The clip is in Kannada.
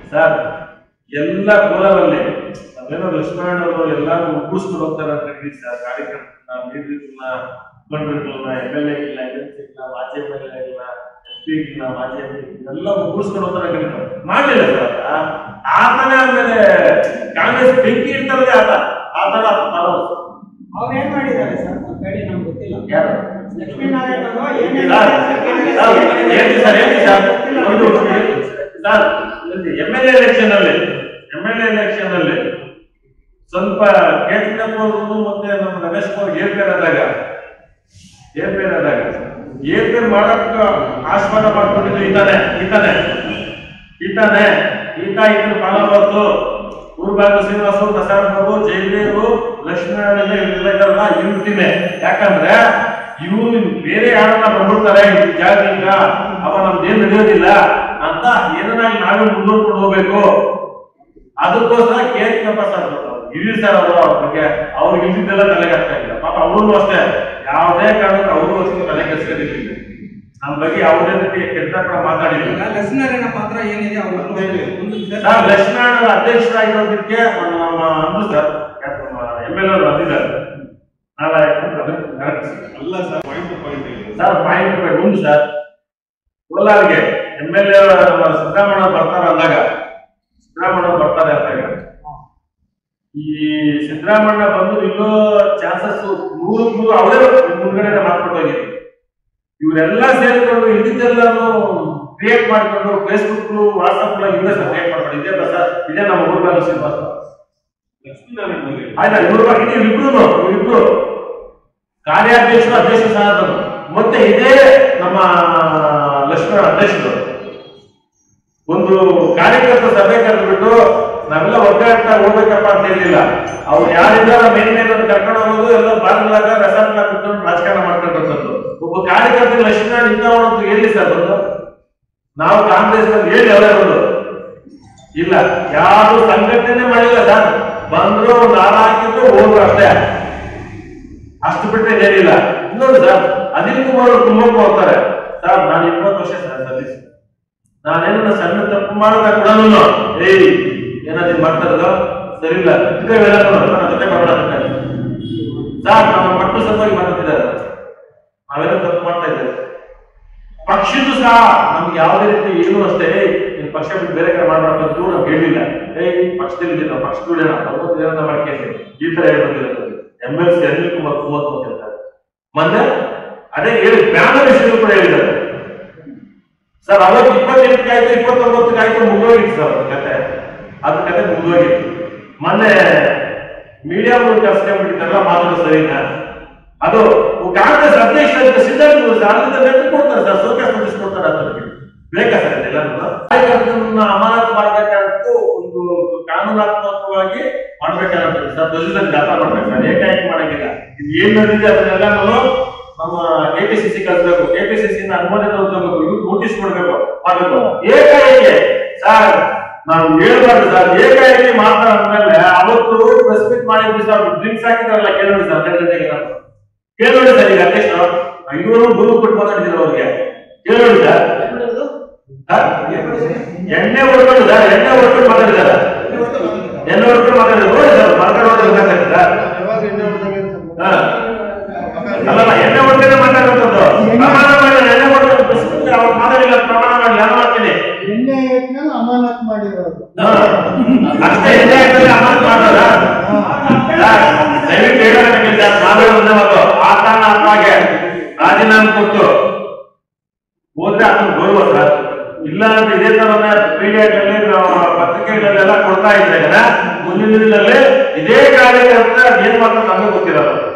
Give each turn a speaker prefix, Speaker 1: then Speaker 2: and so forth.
Speaker 1: ಸರ್ ಎಲ್ಲ ಕೋಲಾರಲ್ಲಿ ಅದೇನೋ ಲಕ್ಷ್ಮಣವರು ಎಲ್ಲಾರು ಉಗ್ಗಿಸ್ಕೊಂಡು ಹೋಗ್ತಾರೆ ಅಂತ ಹೇಳಿ ಸರ್. ಕಾರ್ಯಕರ್ತರನ್ನ, ಲೀಡರ್ಗಳನ್ನ, ಮುಖಂಡರುಗಳನ್ನ, MLA ಇಲ್ಲ, MP ಇಲ್ಲ, ಮಾಜಿ MLA ಇಲ್ಲ, MP ಇಲ್ಲ, ಮಾಜಿ MP ಎಲ್ಲ ಉಗ್ಗಿಸ್ಕೊಂಡು ಹೋಗ್ತಾರೆ ಕರೀತಾರೆ. ಮಾಡ್ಲಿಲ್ಲ ಸರ್. ಆತನೇ ಆದ್ಮೇಲೆ ಕಾಂಗ್ರೆಸ್ ಬೆಂಕಿ ಇಡ್ತಾರದೆ ಆತನ
Speaker 2: ಅವ್ರು ಏನ್ ಮಾಡಿದ್ದಾರೆ ಸರ್ ಹೇಳಿ ನಮ್ಗೆ ಗೊತ್ತಿಲ್ಲ.
Speaker 1: ಯಾರು
Speaker 2: ಲಕ್ಷ್ಮೀನಾರಾಯಣ
Speaker 1: MLA ಎಲೆಕ್ಷನ್ ಅಲ್ಲಿ ಸ್ವಲ್ಪ ಕೇಳ್ತಿದ್ದವರು ಮತ್ತೆ ನಮ್ಮ ರಮೇಶ್ ಕುಮಾರ್ ಏರ್ಪೇರ್ ಮಾಡಕ್ಕ ಆಸ್ಪದ ಮಾಡ್ಕೊಂಡಿದ್ದು ಇದ್ರ ಫಾಲೋವರ್ಸು ಊರ್ಬಾಗ ಶ್ರೀನಿವಾಸು, ಪ್ರಸಾದ್ ಬಾಬು, ಜಯದೇವು, ಲಕ್ಷ್ಮೀನಾರಾಯಣ ಇವೆಲ್ಲ ಇರ್ತೀನಿ. ಯಾಕಂದ್ರೆ ಇವ್ರು ಬೇರೆ ಯಾರನ್ನ ಬಂದ್ಬಿಡ್ತಾರೆ ಜಾಗದಿಂದ ಅವ ನಮ್ದೇನ್ ನಡೆಯೋದಿಲ್ಲ ಅಂತ ಏನನ್ನಾಗಿ ನಾವೇ ಮುಂದೂಡ್ಕೊಂಡು ಹೋಗ್ಬೇಕು. ಅದಕ್ಕೋಸ್ಕರ ಕೇಕ್ ಪ್ರಸಾದ್ ಇಳಿಸ್ತಾರೆ ಅವರು. ಅವ್ರ ಬಗ್ಗೆ ಅವ್ರಿಗೆ ಇಲ್ದಿದ್ದೆಲ್ಲ ತಲೆಗೆ ಆಗ್ತಾ ಇಲ್ಲ. ಪಾಪ ಅವ್ರು ಅಷ್ಟೇ ಯಾವುದೇ ಕಾರಣಕ್ಕೆ ಅವರು ಅಷ್ಟೇ ತಲೆ ಕೆಡಿಸ್ಕೊಂಡಿರ್ಲಿಲ್ಲ. ನಮ್ಮ ಬಗ್ಗೆ ಯಾವುದೇ ರೀತಿ ಕೆಟ್ಟ ಕೂಡ ಮಾತಾಡಿಲ್ಲ.
Speaker 2: ಲಕ್ಷ್ಮೀನಾರಾಯಣ ಪಾತ್ರ ಏನಿದೆ ಅವರು
Speaker 1: ಲಕ್ಷ್ಮೀನಾರಾಯಣ ಅಧ್ಯಕ್ಷರಾಗಿರೋದಕ್ಕೆ ನಮ್ಮ ಅಂದ್ರು ಸರ್ MLA ಬಂದಿದ್ದಾರೆ. ಪಾಯಿಂಟ್ ಒಂದು ಸರ್ ಕೋಲಾರ್ಗೆ MLA ಸಿದ್ದರಾಮಯ್ಯ ಬರ್ತಾರೆ ಅಂದಾಗ ಈ ಸಿದ್ದರಾಮಯ್ಯ ಬಂದು ನಿಲ್ಲೋ ಚಾನ್ಸಸ್ 100 ಅವರೇ ಮುಂದ್ಗಡೆ ಮಾತ್ಕೊಟ್ಟೋಗಿದೆ. ಇವರೆಲ್ಲ ಸೇರಿಕೊಂಡು ಇದ್ದಿದ್ದೆಲ್ಲಾನು ಕ್ರಿಯೇಟ್ ಮಾಡ್ಕೊಂಡು ಫೇಸ್ಬುಕ್, ವಾಟ್ಸ್ಆಪ್ ಇವರೇ ಸರ್ ಕ್ರಿಯೇಟ್ ಮಾಡ್ಕೊಂಡು ಇದೇ ನಮ್ಮ ಊರ್ಬಾಗ ಶ್ರೀನಿವಾಸ ಆಯ್ತಾ. ಇಬ್ರು ಕಾರ್ಯಾಧ್ಯಕ್ಷರು, ಅಧ್ಯಕ್ಷ ಸ್ಥಾನದವರು, ಮತ್ತೆ ಇದೇ ನಮ್ಮ ಲಕ್ಷ್ಮಣ ಅಧ್ಯಕ್ಷರು ಒಂದು ಕಾರ್ಯಕರ್ತ ಸಭೆ ಕರೆದ್ಬಿಟ್ಟು ನಾವೆಲ್ಲ ಒಗ್ಗಟ್ಟ ಹೋಗ್ಬೇಕಪ್ಪ ಅಂತ ಹೇಳಿಲ್ಲ. ಅವ್ರು ಯಾರಿದ್ದಾರೆ ಮೇನ್ ಕರ್ಕೊಂಡು ಹೋಗೋದು ಎಲ್ಲ ಬಾಗಿಲಾಗ ರೆಸಾರ್ಟ್ ಬಿಟ್ಕೊಂಡು ರಾಜಕಾರಣ ಮಾಡ್ಕೊಂಡಿರೋದು. ಒಬ್ಬ ಕಾರ್ಯಕರ್ತ ಲಕ್ಷ್ಮಣ ನಿಂತವನಂತೂ ಹೇಳಿ ಸರ್ ಬಂದು ನಾವು ಕಾಂಗ್ರೆಸ್ ಹೇಳಿ ಅವರೇ ಬಂದು ಇಲ್ಲ, ಯಾರು ಸಂಘಟನೆ ಮಾಡಿಲ್ಲ ಸರ್. ಬಂದ್ರು ನಾರ ಹಾಕಿದ್ರು ಹೋದ್ರು ಅಷ್ಟೇ, ಅಷ್ಟು ಬಿಟ್ಟರೆ ಏನಿಲ್ಲ. ಇನ್ನೊಂದು ಸರ್ ಅನಿಲ್ ಕುಮಾರ್ ಅವರು ತುಂಬಾ ಹೋಗ್ತಾರೆ ಸರ್. ನಾನು 20 ವರ್ಷ ಸರ್ವಿಸ್, ನಾನೇನ ಸಣ್ಣ ತಪ್ಪು ಮಾಡಿದ ಕೂಡ ಏನಾದ್ರು ಮಾಡ್ತಾರದು ಸರಿ ಇಲ್ಲ ಜೊತೆ ಮಾತಾಡ್ತಾರೆ ಸರ್. ನಮ್ಮ ಮಕ್ಕಳು ಸಲುವಾಗಿ ಮಾತಾಡ್ತಿದ್ದಾರೆ, ನಾವೆಲ್ಲ ತಪ್ಪು ಮಾಡ್ತಾ ಇದ್ದೇವೆ. ಪಕ್ಷದ್ದು ಸಹ ನಮ್ಗೆ ಯಾವುದೇ ರೀತಿ ಏನು ಅಷ್ಟೇ ನೀನು ಪಕ್ಷ ಬಿಟ್ಟು ಬೇರೆ ಕಡೆ ಮಾಡ್ಬಾರ್ದು ನಮ್ಗೆ ಹೇಳಿಲ್ಲ. ಪಕ್ಷದಲ್ಲಿ ನಾವು ಪಕ್ಷದೂಡೇನ ಮಾಡ್ಕೇಳಿ ಈ ತರ ಹೇಳ್ಬಂದಿರೋದು. MLC ಅನಿಲ್ ಕುಮಾರ್ 30 ಅಂತ ಹೇಳ್ತಾರೆ. ಮೊನ್ನೆ ಅದೇ ಹೇಳಿ ಬ್ಯಾನರ್ ವಿಷಯ ಕೂಡ ಹೇಳಿದ್ದಾರೆ ಸರ್. ಅವತ್ತು 28 ಆಯ್ತು, 29 ಆಯ್ತು, ಮುಗಿದೋಗಿತ್ತು ಸರ್ ಅದ್ರ ಕತೆ ಮುಗಿದೋಗಿತ್ತು. ಮೊನ್ನೆ ಮೀಡಿಯಾ ಕರ್ಸ್ಕೊಂಡ್ಬಿಟ್ಟಿದ್ದೆಲ್ಲ ಮಾತಾಡೋ ಸರಿನಾ? ಅದು ಕಾಂಗ್ರೆಸ್ ಅಧ್ಯಕ್ಷ ಸಿದ್ಧಾರ್ಥ ಕೊಡ್ತಾರೆ ಸರ್, ಸೋಕಾಸ್ ನೋಟಿಸ್ ಕೊಡ್ತಾರೆ. ಅದಕ್ಕೆ ಬೇಕಾ ಸರ್ ಕಾರ್ಯಕರ್ತರನ್ನ ಅಮಾನತು ಮಾಡ್ಬೇಕಂತ ಒಂದು ಕಾನೂನಾತ್ಮಕವಾಗಿ ಮಾಡ್ಬೇಕಾಗುತ್ತೆ ಸರ್. ಧ್ವಜದಲ್ಲಿ ಜಾಥಾ ಮಾಡ್ಬೇಕು ಸರ್, ಏಕಾಏಕಿ ಮಾಡಂಗಿಲ್ಲ. ಇದು ಏನ್ ನಡೆದಿದೆ ಅದನ್ನೆಲ್ಲ ನಮ್ಮ KPCC ಕಳಿಸ್ಬೇಕು, KPCC ಅನುಮೋದನೆ ತಗೋಬೇಕು, ಇವ್ರು ನೋಟಿಸ್ ಕೊಡ್ಬೇಕು, ಮಾಡ್ಬೇಕು. ಏಕಾಏಕಿ ಸರ್ ನಾವು ಹೇಳ್ಬಾರ್ದು ಸರ್. ಏಕಾಏಕಿ ಮಾತಾಡಿದ್ಮೇಲೆ ಅವತ್ತು ಪ್ರೆಸ್ ಮೀಟ್ ಮಾಡಿದ್ವಿ ಸರ್. ಡ್ರಿಂಕ್ಸ್ ಹಾಕಿದ್ರಲ್ಲ ಕೇಳೋಡಿ ಸರ್, 12 ಗಂಟೆಗೆ ಕೇಳೋಡಿ ಸರ್. ಈಗ ಅಧ್ಯಕ್ಷರು 500 ದೂರು ಕೊಟ್ಟು ಮಾತಾಡಿದ್ರು ಅವ್ರಿಗೆ ಕೇಳೋಡಿ ಸರ್. ಎಣ್ಣೆ ಹೊಡ್ಕೊಂಡು ಸರ್, ಎಣ್ಣೆ ಹೊಡ್ಕೊಂಡು ಮಾತಾಡಿದಾರೆ, ಎಣ್ಣೆ ಹೊಡ್ಕೊಂಡು ಮಾತಾಡಿದ್ರು ನೋಡಿ ಸರ್. ಮಾತಾಡೋದು ಸರ್ ಅಲ್ಲ, ಎಣ್ಣೆ ಹೊಡ್ಕೊಂಡೆ ಮಾತಾಡುವಂಥದ್ದು. ಪ್ರಮಾಣ ಮಾಡಿ ಎಣ್ಣೆ ಹೊಡ್ಕೊಂಡು ಅವ್ರು ಮಾತಾಡಿಲ್ಲ, ಪ್ರಮಾಣ ಮಾಡಿ ನಾನು ಮಾಡ್ತೀನಿ.
Speaker 3: ಅಮಾನತ್ ಮಾಡಿರೋದು
Speaker 1: ಅಷ್ಟೇ. ಎಣ್ಣೆ ಹಾಕಿದ್ರೆ ಅಮಾನತ್ ಮಾಡೋದ? ದಯವಿಟ್ಟು ಹೇಳೋದಕ್ಕಿಂತ ನಾವೇ ಒಂದೇ ಮಾತು. ಆ ಕಾರಣಕ್ಕೆ ರಾಜೀನಾಮೆ ಕೊಟ್ಟು ಹೋದ್ರೆ ಅದನ್ನು ಗೌರವ ಸರ್. ಇಲ್ಲ ಅಂತ ಇದೇ ತರ ಮೀಡಿಯಾದಲ್ಲಿ ಪತ್ರಿಕೆಗಳಲ್ಲೆಲ್ಲ ಕೊಡ್ತಾ ಇದ್ರೆ ಮುಂದಿನ ದಿನದಲ್ಲಿ ಇದೇ ಕಾರ್ಯಕರ್ತ ಏನ್ ಮಾಡ್ತಾರೆ ನಮಗೆ ಗೊತ್ತಿರಲ್ಲ.